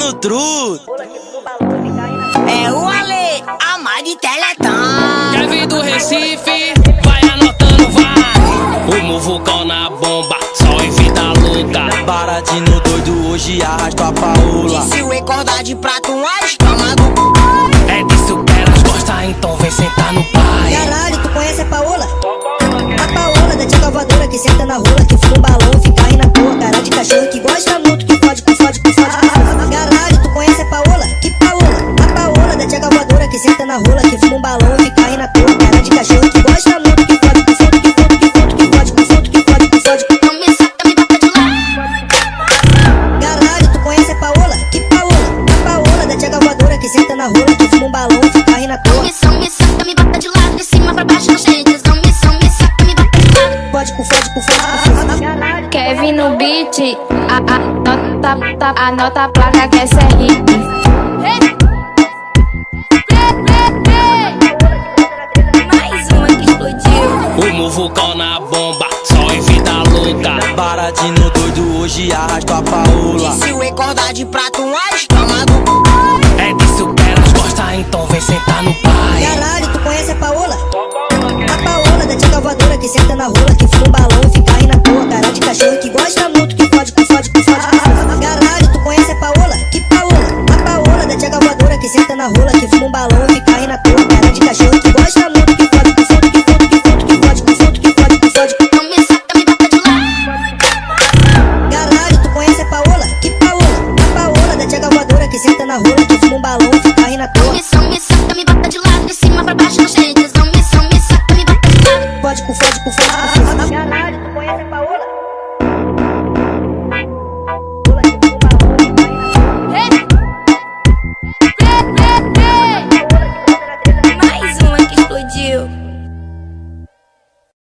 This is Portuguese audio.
no truto. É o Ale, a Mari Teletão. Quer vir do Recife? Vai anotando, vai. O Muvucão na bomba, só evita a luta. Baratinho doido, hoje arrasto a Paola. Se o recordar de prato, uma escama do... É disso que elas gostam, então vem sentar no pai. Caralho, tu conhece a Paola? A Paola da tia Salvadora que senta na rola, que fuma um balão, fica aí na toa. Cara de cachorro que gosta muito, que fode, que fode, que fode, que fode. Caralho, tu conhece a Paola? Que Paola? A Paola da tia Salvadora que senta na rola, que fuma um balão, fica aí na toa. Cara de cachorro que gosta muito, que fode, que fode, que fode, que fode, que fode, que fode, que fode, que fode. Não me saca, me bota de lado. Caralho, tu conhece a Paola? Que Paola? A Paola da tia Salvadora que senta na rola, que fuma um balão, fica aí na toa. Não me saca, me bota de lado. De cima pra baixo, não cheio de tesão. Me saca, me bota de lado. Fode, com fode, com fode, com fode. Kevin no beat, anota a placa que essa é hit. Mais uma que explodiu. O Muvucão na bomba, só evita a luta. Baratinho doido, hoje arrasto a Paola. Se o recordar de prato, uma escama do... É disso que elas gostam, então vem sentar no pai. Caralho, tu conhece a Paola? A Paola da tia Salvadora que senta na rola, que fuma um balão, fica aí na toa. Cara de cachorro que gosta